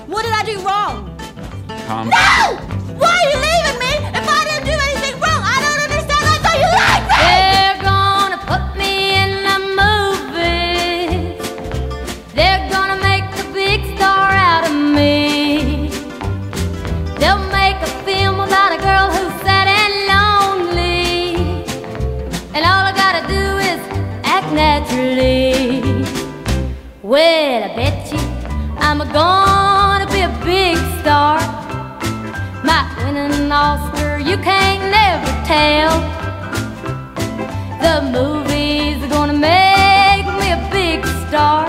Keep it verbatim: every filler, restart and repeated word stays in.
What did I do wrong? Come. No! Why are you leaving me if I didn't do anything wrong? I don't understand. I thought you liked me! They're gonna put me in the movies. They're gonna make a big star out of me. They'll make a film about a girl who's sad and lonely, and all I gotta do is act naturally. Well, I bet you I'm gonna be a big star. Might win an Oscar, you can't never tell. The movies are gonna make me a big star.